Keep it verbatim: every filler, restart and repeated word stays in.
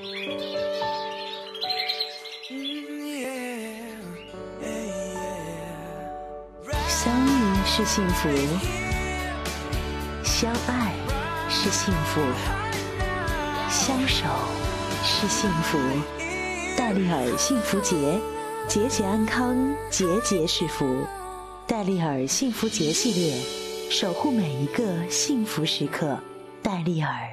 相遇是幸福，相爱是幸福，相守是幸福。戴丽尔幸福节，节节安康，节节是福。戴丽尔幸福节系列，守护每一个幸福时刻。戴丽尔。